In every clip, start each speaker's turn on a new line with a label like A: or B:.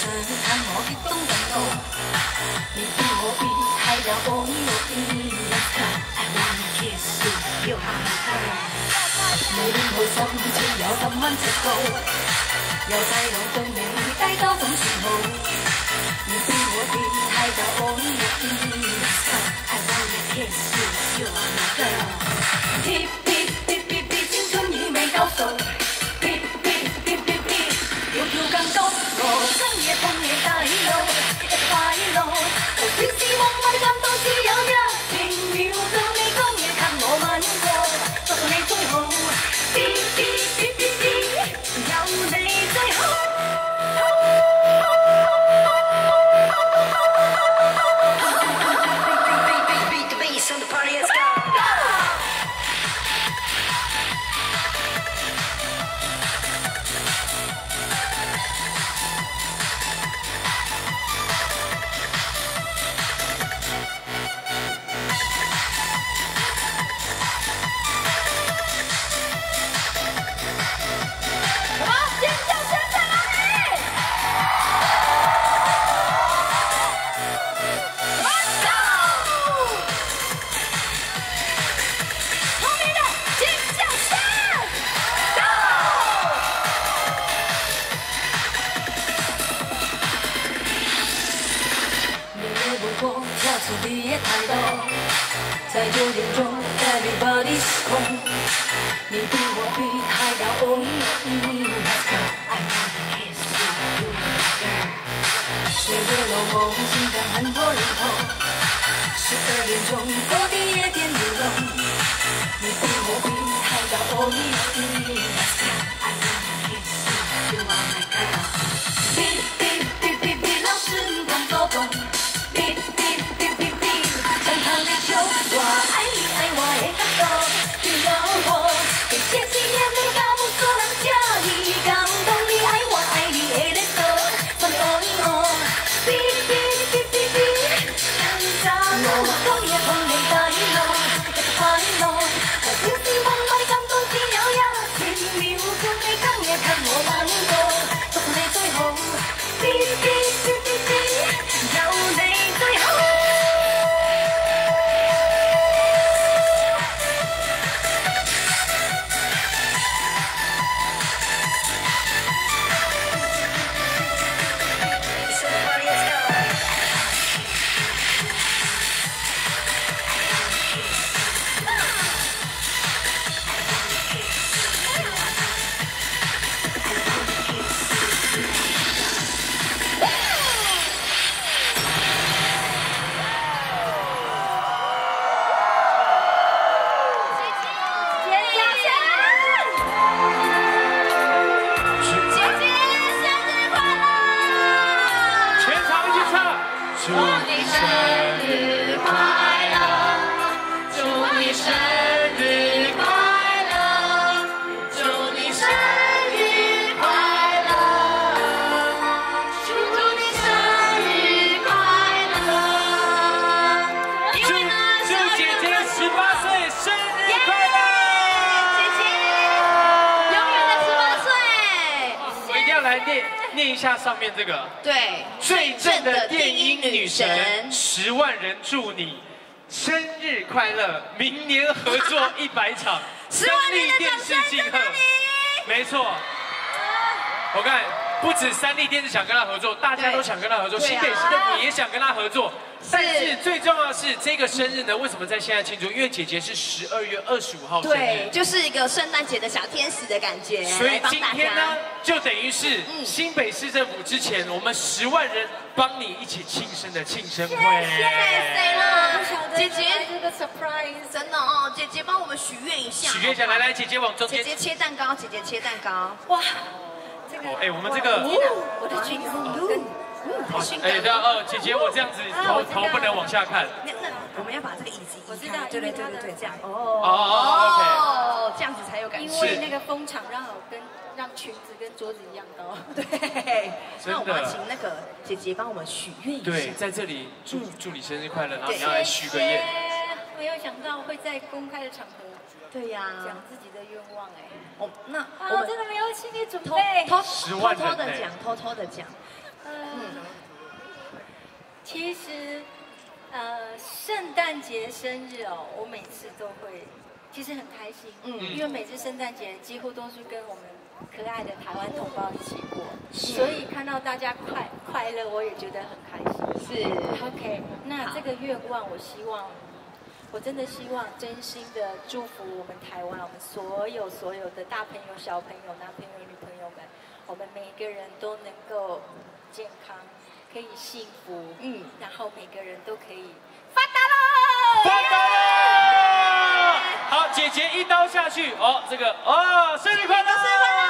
A: 看我激动感动，你比我比还要哦你，Let's go， I wanna kiss you， 要下你戀好心情有10蚊1個，由細路到你低多種嗜好，你比我比還要哦你，Let's go， I wanna kiss you， 要下 girl， P 青春已未夠數。 要更多，我深夜碰你大路，一快樂，無聊時望我的感動只有1秒，到你今夜看我吻過，祝你最好，有你最好。Beat the bass on the party, let's go. 你也太多，在9點鐘 ，everybody's home。你比我比還要哦，Let's go， I wanna kiss you， girl。睡着了夢，心感很多人頭，12點鐘，各地夜店舞動。你比我比還要哦，Let's go， I wanna kiss you， my girl。老師動作動。 我愛你愛我的感動，只有我，這些信念你搞不所能將你感動，你愛我愛你愛得多，所以我，想着我今夜碰你大路，一快樂，我不希望我的感動只有1秒，到你今夜看我吻過，祝你最好，有你最好。
B: 念一下上面这个，
C: 对，
B: 最正的电音女神，10万人祝你生日快乐，明年合作100场，10万立电视敬贺，没错，我看不止3立电视想跟他合作，大家都想跟他合作，新北市政府也想跟他合作。 但是最重要的是，这个生日呢，为什么在现在庆祝？因为姐姐是12月25号生日，
C: 对，就是一个圣诞节的小天使的感觉。
B: 所以今天呢，就等于是新北市政府之前，我们10万人帮你一起庆生的庆生会。
C: 谢谢了，姐姐
A: 这个 surprise
C: 真的哦，姐姐帮我们许愿一下。
B: 许愿一下，来，姐姐往中间。
C: 姐姐切蛋糕，姐姐切蛋糕。哇，
A: 这个
B: 哎，我们这个，
C: 我的裙子。
B: 哎，对哦，姐姐，我这样子头不能往下看。
C: 那我们要把这个椅子移开，对，这样。
B: 哦，
C: 这样子才有感觉。
A: 因为那个风场让裙子跟桌子一样高。
C: 对，那我们要请那个姐姐帮我们许愿一下。
B: 对，在这里祝你生日快乐，然后你要来许个愿。
A: 没有想到会在公开的场合。
C: 对呀，
A: 讲自己的愿望哎。
C: 哦，那
A: 我真的没有心理准备。
C: 偷偷的讲。
D: 其实，圣诞节、生日哦，我每次都会，其实很开心，因为每次圣诞节几乎都是跟我们可爱的台湾同胞一起过，所以看到大家快乐，我也觉得很开心。
C: 是
D: OK， 那这个愿望，我真的希望真心的祝福我们台湾，我们所有的大朋友、小朋友、男朋友、女朋友们，我们每个人都能够健康，可以幸福，然后每个人都可以发达喽！
B: 发达喽！好，姐姐一刀下去，哦，这个哦，生日快乐！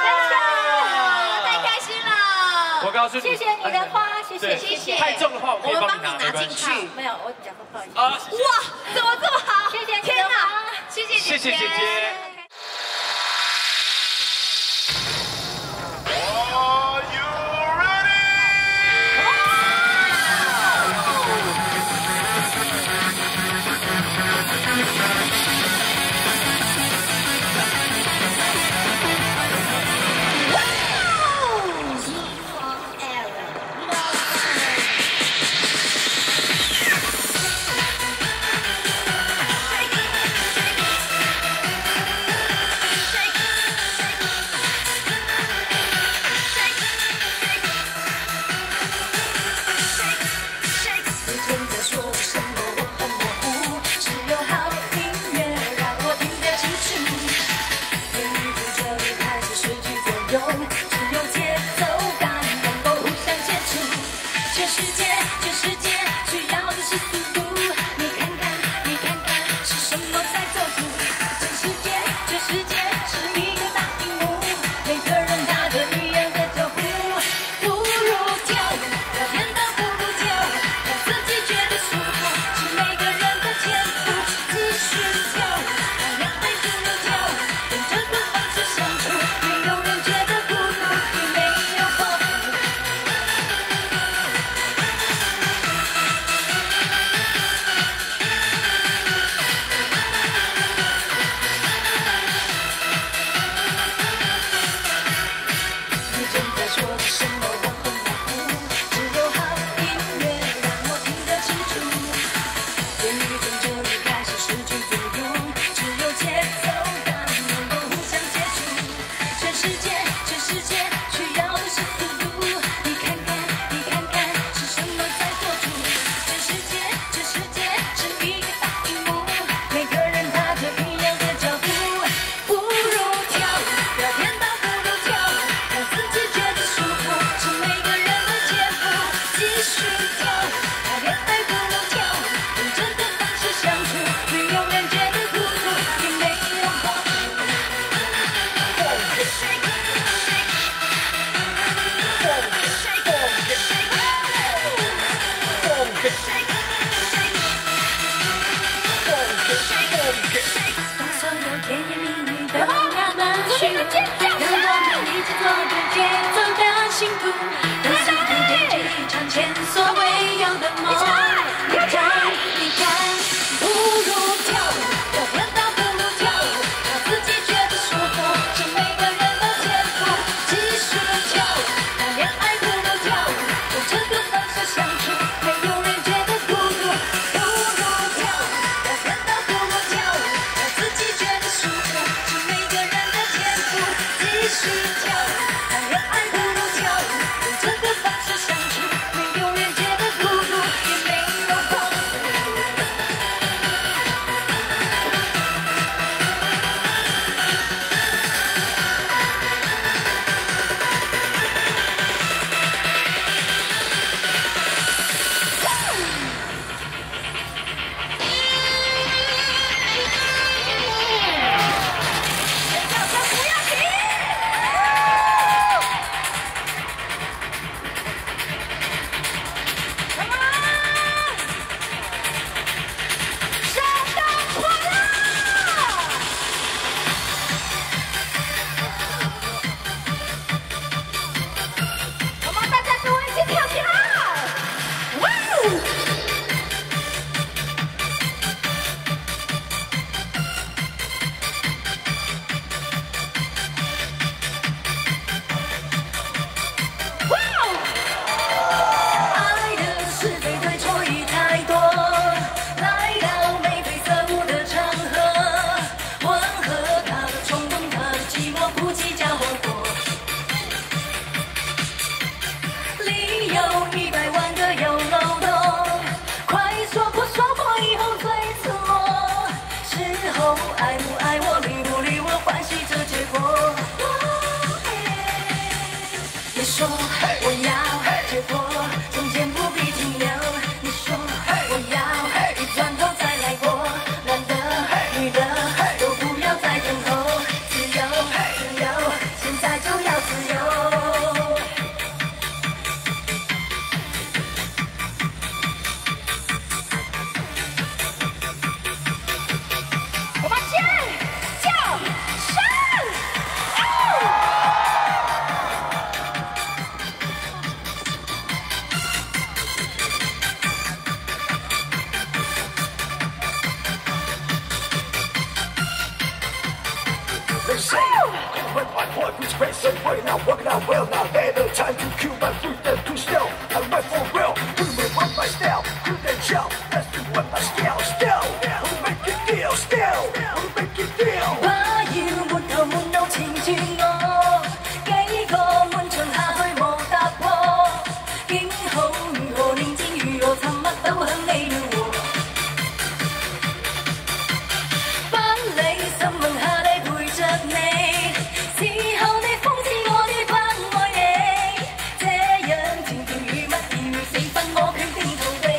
C: 太开心了！
B: 我告诉你，
D: 谢谢你的花，谢谢。
B: 太重的话，我可以帮你拿
C: 进去。
D: 没有，我讲不好意思。
C: 哇，怎么这么好？
D: 谢谢，
C: 天哪！谢谢姐姐。
E: race and way now, working out well now. Better time to kill my freedom to steal. I went for real, do it one by style, good and shout. Let's do one by scale, still. We'll make it deal, still. We'll make it deal.
A: 把要沒頭沒腦纏住我，幾個悶場下去無踏破，竟好如何寧靜如何沉默都響你了和。翻你心問下你陪着你，事後你諷刺我的不愛你，這樣甜甜如蜜如成分我決定逃避。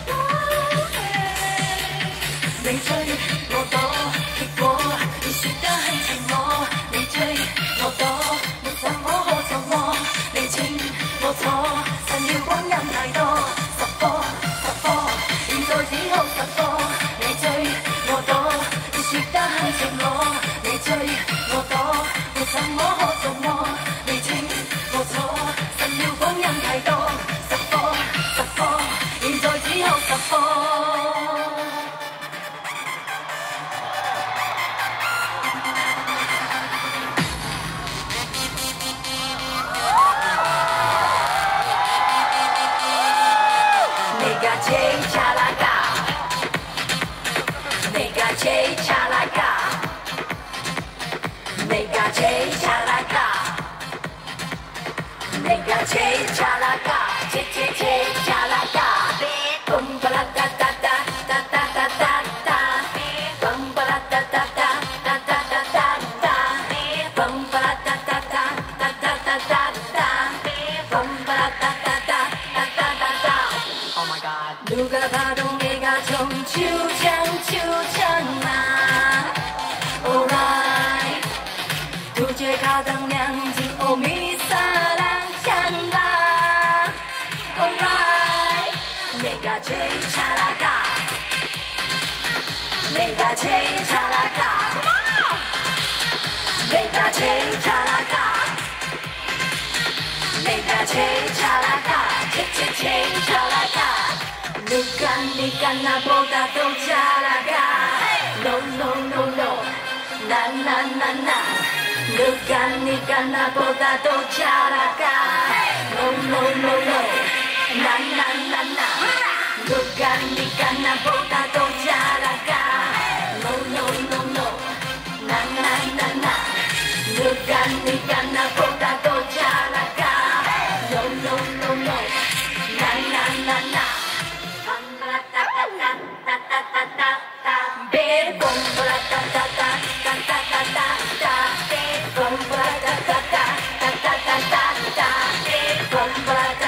A: 你追我躲，結果你説得很情我，你追我躲，沒什麼可觸摸，你清我楚，神要光陰太多，十科十科，現在只好十科，你追我躲，你説得很情我，你追我躲，沒什麼可觸摸，你清我楚，神要光陰太多，十科十科，現在只好十科。누가 봐도 내가 청추잖아 Alright 두째 가장 량진 오미 사랑찬다 Alright 내가 제일 잘 알아 내가 제일 잘 알아 내가 제일 잘 알아 내가 제일 잘 알아 제일 잘 알아 네가 나보다 더 잘 알아 No no no no 나나나나 네가 나보다 더 잘 알아 No no no no 나나나나 네가 나보다 더 잘 알아 No no no no 나나나나 네가 나보다 더 잘 알아 No no no no 나나나나 Boom,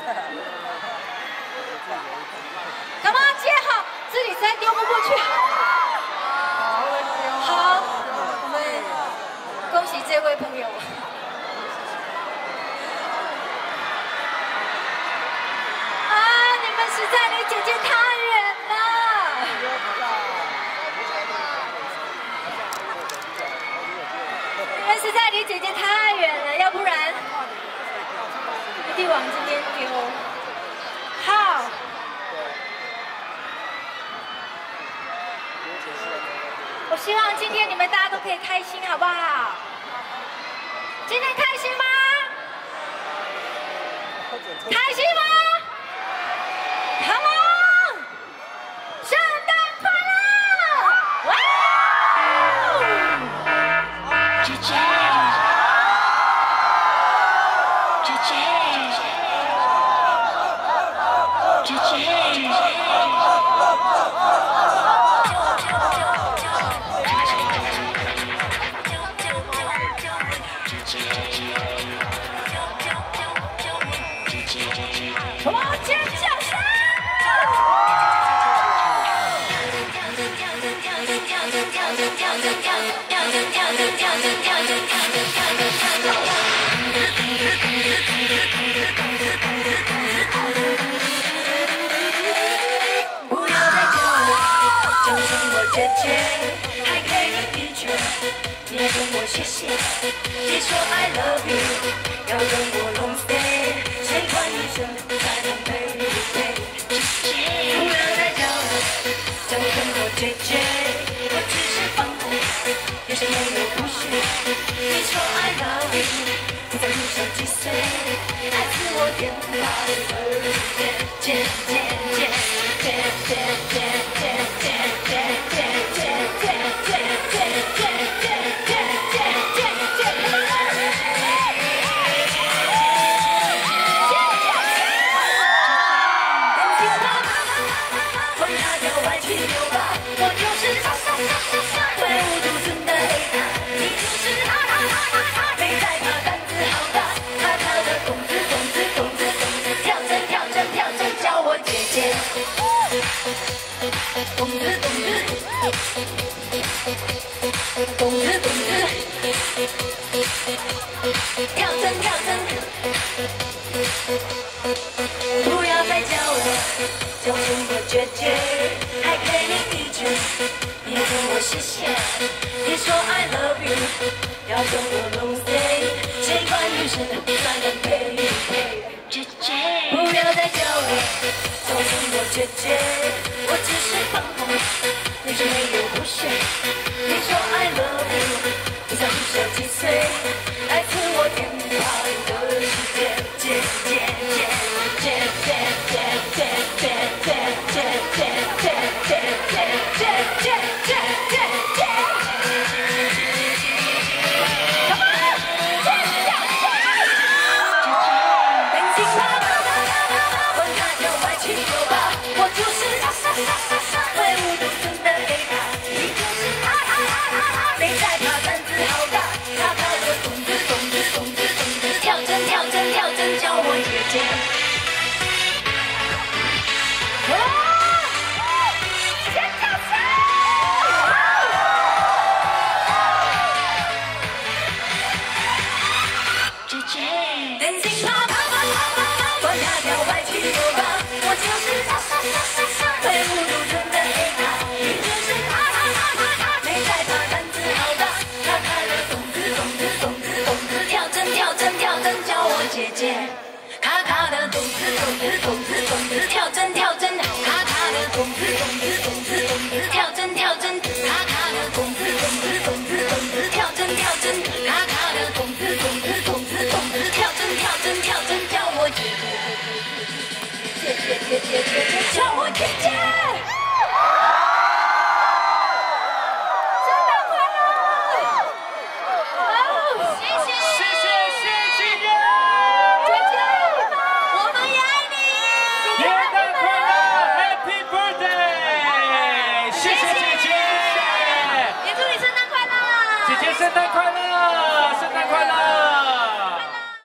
D: 干嘛接好？自己实在丢不过去。好，我们恭喜这位朋友。啊，你们实在离姐姐太远了。你们实在离姐姐太远了，要不然一定往这边丢。好。 我希望今天你们大家都可以开心，好不好？今天开心吗？开心吗 ？Come on！ 圣诞快乐！哇！姐姐，姐姐，姐姐。 我尖叫声！不要再叫我，叫声我姐姐，还给你一拳，你要跟我谢谢，别说 I love you， 要跟我 long stay， 谁管一声才能陪你陪？不要再叫我，叫声我姐姐，我只是放空，也是没有不屑。你说 I love you， 不在乎小几岁，爱自我颠倒的姐姐。 咚子咚子，咚子咚子，跳针跳针，不要再叫我，叫声我姐姐，还给你一拳，你要跟我谢谢，别说 I love you， 要跟我 long stay， 谁管女生男人陪一陪，姐姐，不要再叫我，叫声我姐姐。 我只是放空，你是没有不屑。你说 I love you， 不在乎小几岁，来自我天堂的世界，姐姐姐姐姐姐姐姐姐姐姐姐姐姐姐姐。Come on， 尖叫声！冷静吧，管他叫歪七扭八，我就是。 挥舞独尊的给他，你就是他，没在怕胆子好大，他的动子动子动子动子，跳针跳针跳针叫我姐姐。尖叫声！姐姐，电信啪啪啪啪啪啪，管他叫歪七扭八，我就是他。 挥舞独尊的黑卡，你就是他，没在怕胆子好大，他的动子动子动子动子，跳针跳针跳针叫我姐姐，卡卡的动子动子动子动子，跳针跳针，卡卡的动子动子动子动子，跳针跳针，卡卡的动子动子动子动子，跳针跳针，卡卡的动子动子动子动子，跳针跳针跳针叫我姐姐，姐姐姐姐。